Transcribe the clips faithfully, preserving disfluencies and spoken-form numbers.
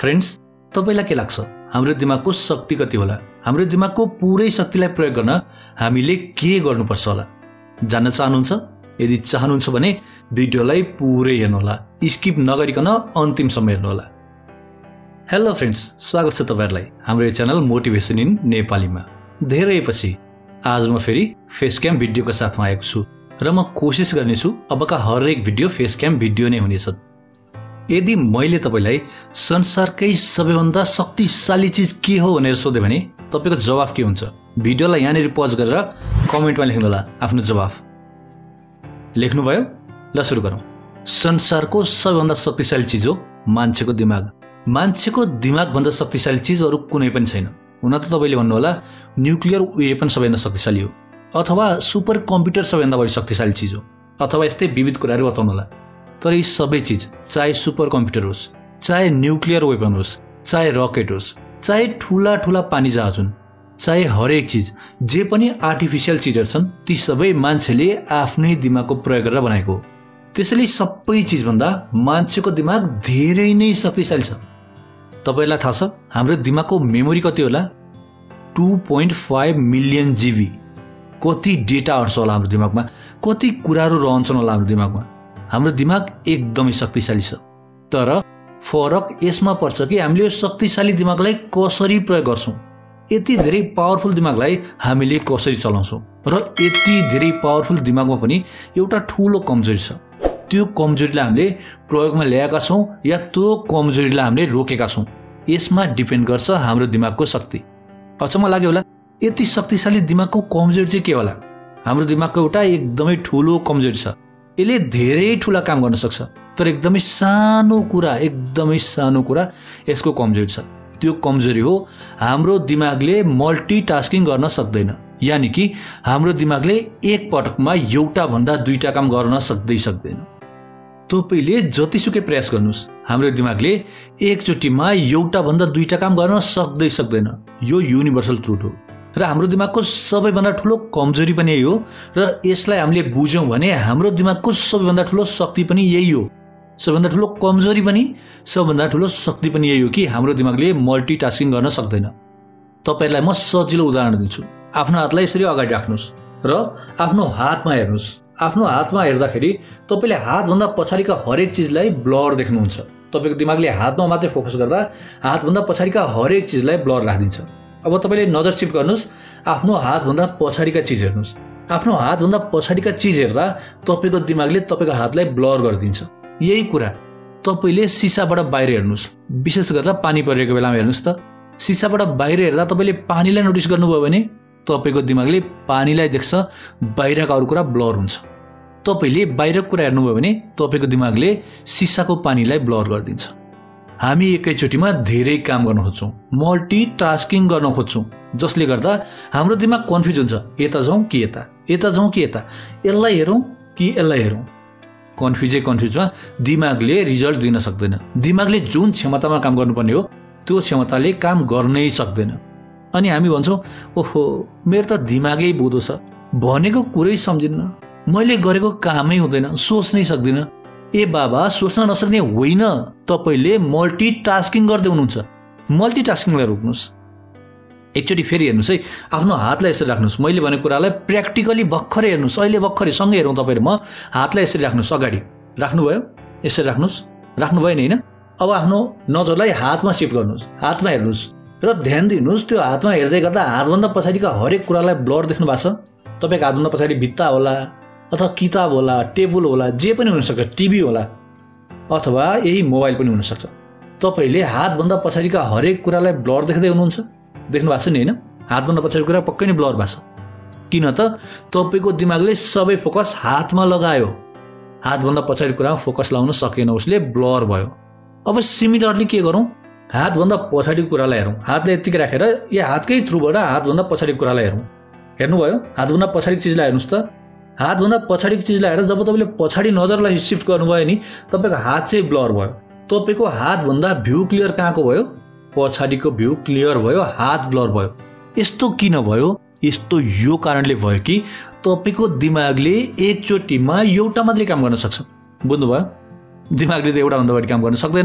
Friends, तपाईलाई के लाग्छ हाम्रो दिमागको शक्ति कति होला? हाम्रो दिमागको पुरै शक्तिलाई प्रयोग गर्न हामीले के गर्नुपर्छ होला? जान्न चाहनुहुन्छ? यदि चाहनुहुन्छ भने भिडियोलाई पुरै हेर्नु होला, स्किप नगरिकन अन्तिमसम्म हेर्नु होला। हेलो फ्रेन्ड्स, स्वागत छ तपाईहरुलाई हाम्रो च्यानल मोटिभेसन इन नेपालीमा। धेरै पछि आज म फेरि फेस क्याम भिडियोको साथमा आएको छु र म कोसिस गर्नेछु अबका हरेक भिडियो फेस क्याम भिडियो नै हुनेछ। यदि मैले तपाईलाई संसारकै सबैभन्दा शक्तिशाली चीज के हो भनेर सोधे भने तपाईको जवाफ के हुन्छ? भिडियोलाई यहाँनिर पज गरेर कमेन्टमा लेख्नु होला आफ्नो जवाफ। लेख्नुभयो? ल सुरु गरौँ। संसारको सबैभन्दा शक्तिशाली चीज हो मान्छेको दिमाग। मान्छेको दिमाग भन्दा शक्तिशाली चीज अरु कुनै पनि छैन। हुन त तपाईले भन्नु होला न्युक्लियर वेपन सबैभन्दा शक्तिशाली हो, अथवा सुपर कम्प्युटर सबैभन्दा बढी शक्तिशाली चीज हो, अथवा यस्तै विविध कुराहरु बताउनु होला। तर यी सबै चीज, चाहे सुपर कम्प्युटर होस्, चाहे न्युक्लियर वेपन होस्, चाहे रकेट होस्, चाहे ठूला ठूला पानी जहाज हुन्, चाहे हरेक चीज जे पनि आर्टिफिशियल चीजहरु छन्, ती सबै मान्छेले आफ्नै दिमागको प्रयोग गरेर बनाएको हो। त्यसैले सबै चीज भन्दा मान्छेको दिमाग धेरै नै शक्तिशाली छ। तपाईलाई थाहा छ हाम्रो दिमागको मेमोरी कति होला? Two point five million GB. कति डेटा अट्छ होला हाम्रो दिमागमा, कति कुराहरु रहन्छन् होला हाम्रो दिमागमा। हाम्रो दिमाग एकदमै शक्तिशाली छ। तर फरक यसमा पर्छ कि हामीले यो शक्तिशाली दिमागलाई कसरी प्रयोग गर्छौं। यति धेरै पावरफुल दिमागलाई हामीले कसरी चलाउँछौं र यति धेरै पावरफुल दिमागमा पनि एउटा ठूलो कमजोरी छ। त्यो कमजोरीलाई हामीले प्रयोगमा ल्याएका छौं या त्यो कमजोरीलाई हामीले रोकेका छौं, यसमा डिपेन्ड गर्छ हाम्रो दिमागको शक्ति। अचम्म लाग्यो होला, यति शक्तिशाली दिमागको कमजोरी चाहिँ के होला? हाम्रो दिमागको एउटा एकदमै ठूलो कमजोरी छ। यसले धेरै ठूला काम गर्न सक्छ, तर एकदमै सानो कुरा एकदमै सानो कुरा यसको कमजोरी छ। त्यो कमजोरी हो हाम्रो दिमागले मल्टिटास्किङ गर्न सक्दैन। यानी कि हाम्रो दिमागले एक पटकमा एउटा भन्दा दुईटा काम गर्न सक्दै सक्दैन। तपाईले जतिसुकै प्रयास गर्नुस्, हाम्रो दिमागले एकचोटीमा एउटा भन्दा दुईटा काम गर्न सक्दै सक्दैन। यो युनिभर्सल ट्रुथ हो र हाम्रो दिमागको सबैभन्दा ठूलो कमजोरी पनि यही हो। र यसलाई हामीले बुझ्यौं भने हाम्रो दिमागको सबैभन्दा ठूलो शक्ति पनि यही हो। सबैभन्दा ठूलो कमजोरी पनि, सबैभन्दा ठूलो शक्ति पनि यही हो कि हाम्रो दिमागले मल्टिटास्किङ गर्न सक्दैन। तपाईहरुलाई म सजिलो उदाहरण दिन्छु। आफ्नो हातलाई यसरी अगाडि राख्नुस् र आफ्नो हातमा हेर्नुस्। आफ्नो हातमा हेर्दाखेरि तपाईले हातभन्दा पछाडीका हरेक चीजलाई ब्लर देख्नुहुन्छ। तपाईको दिमागले हातमा मात्रै फोकस गर्दा हातभन्दा पछाडीका हरेक चीजलाई ब्लर राखिदिन्छ। अब तपाईले नजर शिफ्ट गर्नुस्, आफ्नो हातभन्दा पछाडीका चीज हेर्नुस्। आफ्नो हातभन्दा पछाडीका चीज हेर्दा तपाईको दिमागले तपाईको हातलाई ब्लर गरिदिन्छ। यही कुरा तपाईले सिसाबाट बाहिर हेर्नुस्, विशेष गरेर पानी परेको बेलामा हेर्नुस् त। सिसाबाट बाहिर हेर्दा तपाईले पानीलाई नोटिस गर्नुभयो भने तपाईको दिमागले पानीलाई देख्छ, बाहिरका अरु कुरा ब्लर हुन्छ। तपाईले बाहिरको कुरा हेर्नुभयो भने तपाईको दिमागले सिसाको पानीलाई ब्लर गरिदिन्छ। हामी एकैचोटीमा धेरै काम गर्न खोज्छौं, मल्टिटास्किङ गर्न खोज्छौं, जसले गर्दा हाम्रो दिमाग कन्फ्युज हुन्छ। यता जाउँ कि यता, यता जाउँ कि यता, यसलाई हेरौँ कि यसलाई हेरौँ। कन्फ्युजै कन्फ्युजमा दिमागले रिजल्ट दिन सक्दैन। दिमागले जुन क्षमतामा काम गर्नुपर्ने हो त्यो क्षमताले काम गर्नै सक्दैन। अनि हामी भन्छौं, ओहो मेरो त दिमागै बोधो छ, भनेको कुरै सम्झिन्न, मैले गरेको कामै हुँदैन, सोच्नै सक्दिन। ए बाबा, सोच्न नसक्ने होइन, तपाईले मल्टिटास्किङ गर्दै हुनुहुन्छ। मल्टिटास्किङलाई रोक्नुस्। एकचोटी फेरि हेर्नुस् है, आफ्नो हातलाई यसरी राख्नुस्। मैले भनेको कुरालाई प्र्याक्टिकली भर्खरै हेर्नुस्। अहिले भर्खरै सँगै हेरौँ। तपाईहरु म हातलाई यसरी राख्नुस्, अगाडि राख्नुभयो, यसरी राख्नुस्, राख्नुभयो नि हैन? अब आफ्नो नजरलाई हातमा शिफ्ट गर्नुस्, हातमा हेर्नुस् र ध्यान दिनुस्। त्यो हातमा हेर्दै गर्दा हातभन्दा पछाडीका हरेक कुरालाई ब्लर देख्नु भएको छ। तपाईको हातभन्दा पछाडि भित्ता होला, अथवा किताब होला, टेबल होला, जे पनि हुन सक्छ, टिभी होला, अथवा यही मोबाइल पनि हुन सक्छ। तपाईले हातभन्दा पछाडीका हरेक कुरालाई ब्लर देख्दै हुनुहुन्छ। देख्नु भएको छ नि हैन? हातभन्दा पछाडीको कुरा पक्कै नै ब्लर भएको छ। किन त? तपाईको दिमागले सबै फोकस हातमा लगायो। हातभन्दा पछाडीको कुरामा फोकस लगाउन सकेन, उसले ब्लर भयो। अब सिमिलरली के गरौँ? हातभन्दा पछाडीको कुरालाई हेरौँ। हातले यतिकै राखेर या हातकै थ्रुबाट हातभन्दा पछाडीको कुरालाई हेरौँ। हेर्नुभयो? हातभन्दा पछाडीको चीजलाई हेर्नुस् त। हातभन्दा पछाडीको चीजलाई हेरेर जब तपाईले पछाडी नजरलाई शिफ्ट गर्नुभयो नि, तपाईको हात चाहिँ ब्लर भयो। तपाईको हातभन्दा भ्यू क्लियर कहाँको भयो? पछाडीको भ्यू क्लियर भयो, हात ब्लर भयो। यस्तो किन भयो? यस्तो यो कारणले भयो कि तपाईको दिमागले एकचोटीमा एउटा मात्रै काम गर्न सक्छ। बुझ्नुभयो? दिमागले त एउटा भन्दा बढी काम गर्न सक्दैन।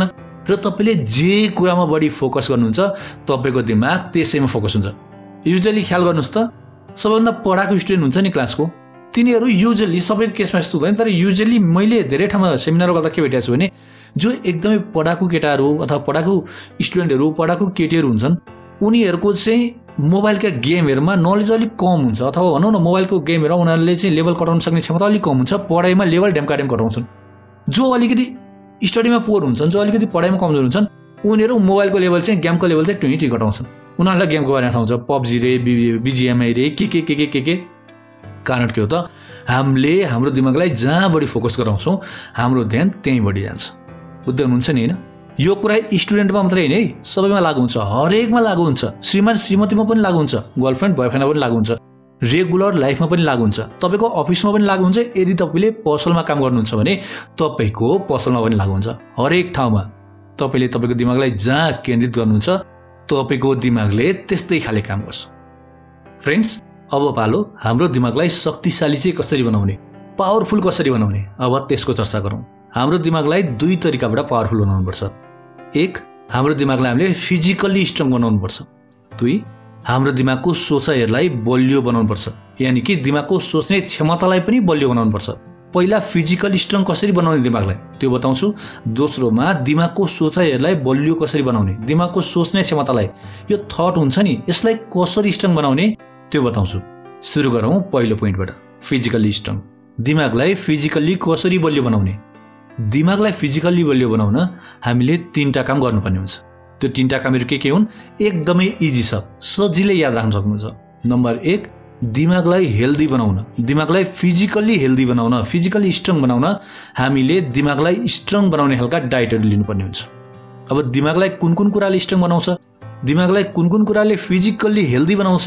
र तपाईले जे कुरामा बढी फोकस गर्नुहुन्छ तपाईको दिमाग त्यसैमा फोकस हुन्छ। युजुअली ख्याल गर्नुस् त सबैभन्दा पढाको स्टुडेन्ट हुन्छ नि क्लासको तिनीहरू युजुअली सबैको केसमा यस्तो हुँदैन तर युजुअली मैले धेरै ठाउँमा सेमिनार गर्दा के भेटेको छु भने जो एकदमै पढाको केटाहरू अथवा पढाको स्टुडेन्टहरू पढाको केटीहरू हुन्छन् उनीहरूको चाहिँ मोबाइलका गेमहरुमा नलेज अलिक कम हुन्छ अथवा भनौं न मोबाइलको गेमहरु उनीहरूले चाहिँ लेभल कटाउन सक्ने क्षमता अलिक कम हुन्छ पढाइमा लेभल ढ्यामकाढ्याम कटाउँछन्। जो अलिकति स्टडीमा पोर हुन्छन् जो अलिकति पढाइमा कमजोर हुन्छन् उनीहरू मोबाइलको लेभल चाहिँ गेमको लेभल चाहिँ ट्वेन्टी घटाउँछन्। उनीहरूलाई गेमको बारेमा थाहा हुन्छ पबजी रे बीजीएमआई रे के के के के के के कारण के हो त हामीले हाम्रो दिमागलाई जहाँ बढी फोकस गराउँछौं हाम्रो ध्यान त्यही बढी जान्छ। बुझ्दै हुनुहुन्छ नि हैन? यो कुरा स्टुडेन्टमा मात्रै हैन है सबैमा लागू हुन्छ हरेकमा लागू हुन्छ श्रीमान श्रीमतीमा पनि लागू हुन्छ गर्लफ्रेन्ड बॉयफ्रेन्डमा पनि लागू हुन्छ रेगुलर लाइफमा पनि लागू हुन्छ तपाईको अफिसमा पनि लागू हुन्छ यदि तपाईले पसलमा काम गर्नुहुन्छ भने तपाईको पसलमा पनि लागू हुन्छ हरेक ठाउँमा तपाईले तपाईको दिमागलाई जहाँ केन्द्रित गर्नुहुन्छ तपाईको दिमागले त्यस्तै खाले काम गर्छ। फ्रेन्ड्स अब पालो हाम्रो दिमागलाई शक्तिशाली चाहिँ कसरी बनाउने पावरफुल कसरी बनाउने अब त्यसको चर्चा गरौँ। हाम्रो दिमागलाई दुई तरिकाबाट पावरफुल बनाउनु पर्छ। एक हाम्रो दिमागलाई हामीले फिजिकली स्ट्रङ बनाउनु पर्छ। दुई हाम्रो दिमागको सोचाइहरूलाई बलियो बनाउनु पर्छ यानी कि दिमागको सोच्ने क्षमतालाई पनि बलियो बनाउनु पर्छ। पहिला फिजिकली स्ट्रङ कसरी बनाउने दिमागलाई त्यो बताउँछु। दोस्रोमा दिमागको सोचाइहरूलाई बलियो कसरी बनाउने दिमागको सोच्ने क्षमतालाई यो थट हुन्छ नि यसलाई कसरी स्ट्रङ बनाउने त्यो बताउँछु। सुरु गरौँ पहिलो पोइन्टबाट फिजिकली स्ट्रङ। दिमागलाई फिजिकली कसरी बलियो बनाउने दिमागलाई फिजिकली बलियो बनाउन हामीले तीनटा काम गर्नुपर्ने हुन्छ। त्यो तीनटा कामहरू के के हुन् एकदमै इजी छ सजिलै याद राख्न सक्नुहुन्छ। नम्बर एक दिमागलाई हेल्दी बनाउन दिमागलाई फिजिकली हेल्दी बनाउन फिजिकली स्ट्रङ बनाउन हामीले दिमागलाई स्ट्रङ बनाउने खालका डाइटहरू लिनुपर्ने हुन्छ। अब दिमागलाई कुन कुन कुराले स्ट्रङ बनाउँछ दिमागलाई कुन कुन कुराले फिजिकली हेल्दी बनाउँछ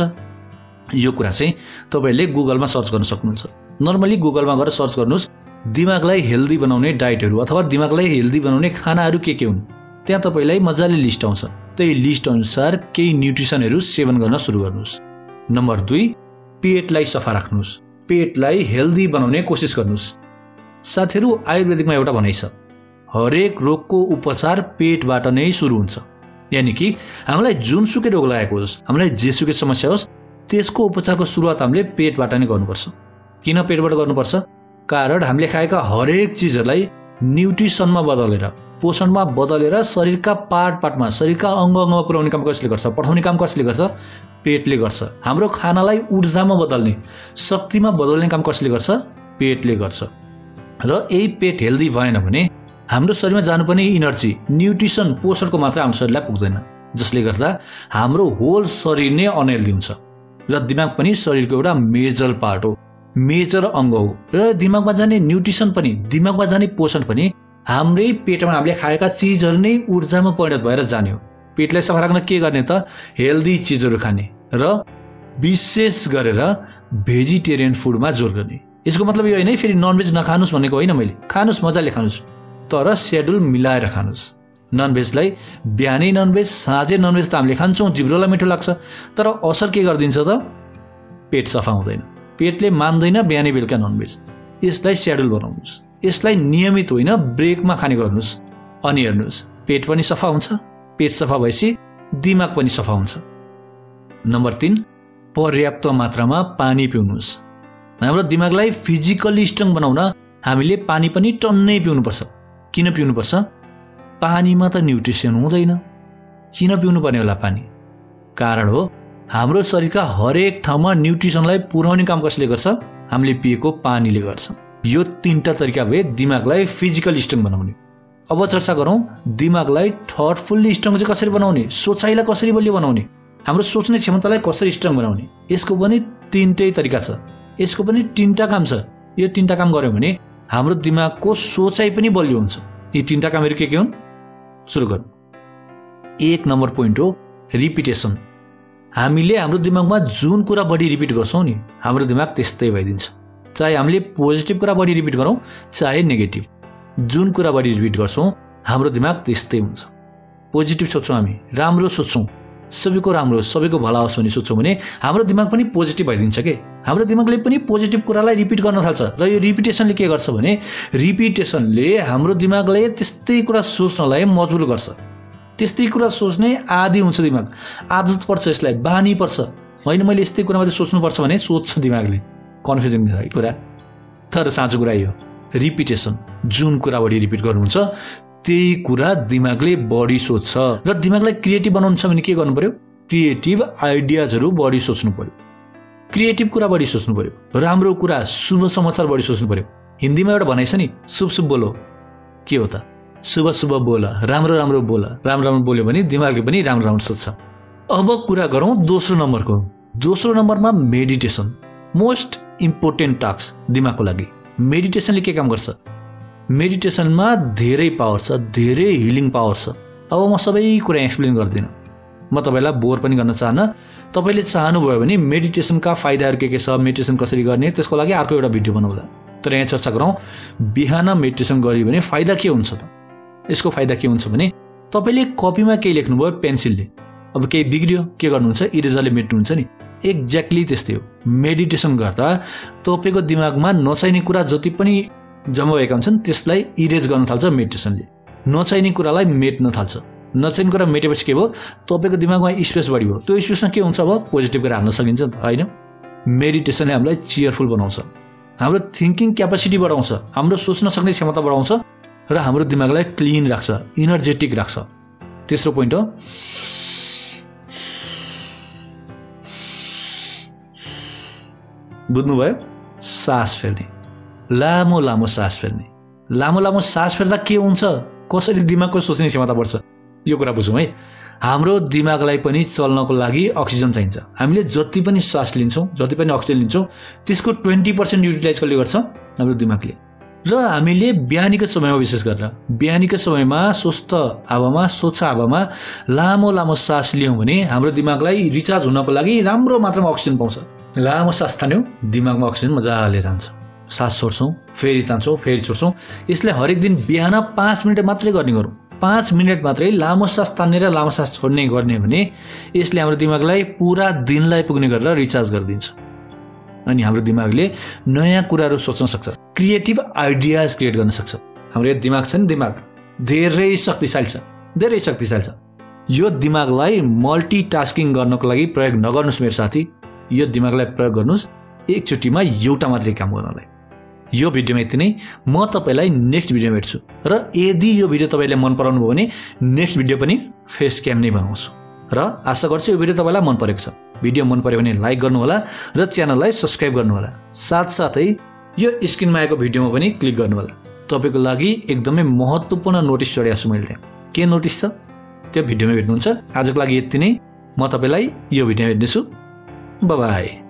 यो कुरा चाहिँ तपाईले गुगलमा सर्च गर्न सक्नुहुन्छ। नर्मली गुगलमा गएर सर्च गर्नुस् दिमागलाई हेल्दी बनाउने डाइटहरू अथवा दिमागलाई हेल्दी बनाउने खानाहरू के के हुन् त्यहाँ तपाईलाई मजाले लिस्ट आउँछ। त्यही लिस्ट अनुसार केही न्युट्रिसनहरू सेवन गर्न सुरु गर्नुस्। नम्बर दुई पेटलाई सफा राख्नुस् पेटलाई हेल्दी बनाउने कोसिस गर्नुस्। साथीहरू आयुर्वेदिकमा एउटा भनाइ छ हरेक रोगको उपचार पेटबाट नै सुरु हुन्छ यानी कि हामीलाई जुनसुकै रोग लागेको होस् हामीलाई जेसुकै समस्या होस् त्यसको उपचारको सुरुवात हामीले पेटबाट नै गर्नुपर्छ। किन पेटबाट गर्नुपर्छ कारण हामीले खाएका हरेक चिजहरूलाई न्युट्रिसनमा बदलेर पोषणमा बदलेर शरीरका पार्ट पार्टमा शरीरका अङ्ग अङ्गमा पुर्याउने काम कसले गर्छ पठाउने काम कसले गर्छ पेटले गर्छ। हाम्रो खानालाई ऊर्जामा बदल्ने शक्तिमा बदल्ने काम कसले गर्छ पेटले गर्छ। र यही पेट हेल्दी भएन भने हाम्रो शरीरमा जानुपर्ने इनर्जी न्युट्रिसन पोषणको मात्रा हाम्रो शरीरलाई पुग्दैन जसले गर्दा हाम्रो होल शरीर नै अनहेल्दी हुन्छ। र दिमाग पनि शरीरको एउटा मेजर पार्ट हो मेजर अङ्ग हो र दिमागमा जाने न्युट्रिसन पनि दिमागमा जाने पोषण पनि हाम्रै पेटमा हामीले खाएका चिजहरू नै ऊर्जामा परिणत भएर जाने हो। पेटलाई सफा राख्न के गर्ने त हेल्दी चिजहरू खाने र विशेष गरेर भेजिटेरियन फुडमा जोड गर्ने। यसको मतलब यो होइन है फेरि ननभेज नखानुस् भनेको होइन मैले खानुस् मजाले खानुस् तर सेड्युल मिलाएर खानुस्। ननभेजलाई बिहानै ननभेज साँझै ननभेज त हामीले खान्छौँ जिब्रोलाई मिठो लाग्छ तर असर के गरिदिन्छ त पेट सफा हुँदैन पेटले मान्दैन बिहानै बेलुका ननभेज। यसलाई सेड्युल बनाउनुस् यसलाई नियमित होइन ब्रेकमा खाने गर्नुस् अनि हेर्नुस् पेट पनि सफा हुन्छ पेट सफा भएपछि दिमाग पनि सफा हुन्छ। नम्बर तीन पर्याप्त मात्रामा पानी पिउनुस्। हाम्रो दिमागलाई फिजिकली स्ट्रङ बनाउन हामीले पानी पनि टन्नै पिउनुपर्छ। किन पिउनुपर्छ पानीमा त न्युट्रिसन हुँदैन किन पिउनु पर्ने होला पानी कारण हो हाम्रो शरीरका हरेक ठाउँमा न्युट्रिसनलाई पुर्याउने काम कसले गर्छ हामीले पिएको पानीले गर्छ। यो तीनटा तरिका भए दिमागलाई फिजिकली स्ट्रङ बनाउने। अब चर्चा गरौँ दिमागलाई थटफुल्ली स्ट्रङ चाहिँ कसरी बनाउने सोचाइलाई कसरी बलियो बनाउने हाम्रो सोच्ने क्षमतालाई कसरी स्ट्रङ बनाउने यसको पनि तीनटै तरिका छ यसको पनि तीनटा काम छ। यो तीनटा काम गर्यो भने हाम्रो दिमागको सोचाइ पनि बलियो हुन्छ। यी तीनटा कामहरू के के हुन् सुरु गरौँ। एक नम्बर पोइन्ट हो रिपिटेसन। हामीले हाम्रो दिमागमा जुन कुरा बढी रिपिट गर्छौँ नि हाम्रो दिमाग त्यस्तै भइदिन्छ। चाहे हामीले पोजिटिभ कुरा बढी रिपिट गरौँ चाहे नेगेटिभ जुन कुरा बढी रिपिट गर्छौँ हाम्रो दिमाग त्यस्तै हुन्छ। पोजिटिभ सोच्छौँ हामी राम्रो सोच्छौँ सबैको राम्रो सबैको भला होस् भन्ने सोच्छौँ भने हाम्रो दिमाग पनि पोजिटिभ भइदिन्छ के हाम्रो दिमागले पनि पोजिटिभ कुरालाई रिपिट गर्न थाल्छ र यो रिपिटेसनले के गर्छ भने रिपिटेसनले हाम्रो दिमागलाई त्यस्तै कुरा सोच्नलाई मजबुर गर्छ त्यस्तै कुरा सोच्ने आदि हुन्छ दिमाग आदत पर्छ यसलाई बानी पर्छ होइन मैले यस्तै कुरा मात्रै सोच्नुपर्छ भने सोच्छ दिमागले कन्फ्युजन है कुरा तर साँचो कुरा यो रिपिटेसन जुन कुरा बढी रिपिट गर्नुहुन्छ त्यही कुरा दिमागले बढी सोच्छ र दिमागलाई क्रिएटिभ बनाउनु छ भने के गर्नु पर्यो क्रिएटिभ आइडियाजहरू बढी सोच्नु पर्यो क्रिएटिभ कुरा बढी सोच्नु पर्यो राम्रो कुरा शुभ समाचार बढी सोच्नु पर्यो हिन्दीमा एउटा भनाइ छ नि शुभ शुभ बोलो के हो त शुभ शुभ बोल राम्रो राम्रो बोल राम्रो राम्रो बोल्यो भने दिमागले पनि राम्रो राम्रो सोच्छ अब कुरा गरौँ दोस्रो नम्बरको दोस्रो नम्बरमा मेडिटेसन मोस्ट इम्पोर्टेन्ट टास्क दिमागको लागि मेडिटेसनले के काम गर्छ मेडिटेसनमा धेरै पावर छ धेरै हिलिङ पावर छ अब म सबै कुरा एक्सप्लेन गर्दिनँ म तपाईँलाई बोर पनि गर्न चाहन्न तपाईँले चाहनुभयो भने मेडिटेसनका फाइदाहरू के के छ मेडिटेसन कसरी गर्ने त्यसको लागि अर्को एउटा भिडियो बनाउँला तर यहाँ चर्चा गरौँ बिहान मेडिटेसन गरियो भने फाइदा के हुन्छ त यसको फाइदा के हुन्छ भने तपाईँले कपीमा केही लेख्नुभयो पेन्सिलले अब केही बिग्रियो के गर्नुहुन्छ इरेजरले मेट्नुहुन्छ नि एक्ज्याक्टली त्यस्तै हो मेडिटेसन गर्दा तपाईँको दिमागमा नचाहिने कुरा जति पनि जम्मा भएका हुन्छन् त्यसलाई इरेज गर्न थाल्छ मेडिटेसनले नचाहिने कुरालाई मेट्न थाल्छ नचाहिने कुरा मेटेपछि के भयो तपाईँको दिमागमा स्पेस बढी भयो त्यो स्पेसमा के हुन्छ अब पोजिटिभ कुरा हाल्न सकिन्छ होइन मेडिटेसनले हामीलाई चियरफुल बनाउँछ हाम्रो थिङ्किङ क्यापासिटी बढाउँछ हाम्रो सोच्न सक्ने क्षमता बढाउँछ र हाम्रो दिमागलाई क्लिन राख्छ इनर्जेटिक राख्छ तेस्रो पोइन्ट हो बुझ्नुभयो सास फेर्ने लामो लामो सास फेर्ने लामो लामो सास फेर्दा के हुन्छ कसरी दिमागको सोच्ने क्षमता बढ्छ यो कुरा बुझौँ है हाम्रो दिमागलाई पनि चल्नको लागि अक्सिजन चाहिन्छ हामीले जति पनि सास लिन्छौँ जति पनि अक्सिजन लिन्छौँ त्यसको ट्वेन्टी पर्सेन्ट युटिलाइज कसले गर्छ हाम्रो दिमागले र हामीले बिहानीको समयमा विशेष गरेर बिहानीको समयमा स्वस्थ हावामा स्वच्छ हावामा लामो लामो सास लियौँ भने हाम्रो दिमागलाई रिचार्ज हुनको लागि राम्रो मात्रामा अक्सिजन पाउँछ लामो सास तान्यौँ दिमागमा अक्सिजन मजाले जान्छ सास छोड्छौँ फेरि तान्छौँ फेरि छोड्छौँ यसलाई हरेक दिन बिहान पाँच मिनट मात्रै गर्ने गरौँ पाँच मिनट मात्रै लामो सास तान्ने र लामो सास छोड्ने गर्ने भने यसले हाम्रो दिमागलाई पुरा दिनलाई पुग्ने गरेर रिचार्ज गरिदिन्छ अनि हाम्रो दिमागले नयाँ कुराहरू सोच्न सक्छ क्रिएटिभ आइडियाज क्रिएट गर्न सक्छ हाम्रो यो दिमाग छ नि दिमाग धेरै शक्तिशाली छ धेरै शक्तिशाली छ यो दिमागलाई मल्टिटास्किङ गर्नको लागि प्रयोग नगर्नुहोस् मेरो साथी यो दिमागलाई प्रयोग गर्नुहोस् एकचोटिमा एउटा मात्रै काम गर्नलाई यो भिडियोमा यति नै म तपाईँलाई नेक्स्ट भिडियोमा भेट्छु र यदि यो भिडियो तपाईँले मन पराउनु भयो भने नेक्स्ट भिडियो पनि फेस क्याम नै बनाउँछु र आशा गर्छु यो भिडियो तपाईँलाई मन परेको छ भिडियो मन पर्यो भने लाइक गर्नुहोला र च्यानललाई सब्स्क्राइब गर्नुहोला साथसाथै यो स्क्रिनमा आएको भिडियोमा पनि क्लिक गर्नुहोला तपाईँको लागि एकदमै महत्त्वपूर्ण नोटिस चढाएको छु मैले त्यहाँ के नोटिस छ त्यो भिडियोमा भेट्नुहुन्छ आजको लागि यति नै म तपाईँलाई यो भिडियोमा भेट्नेछु बाइ बाइ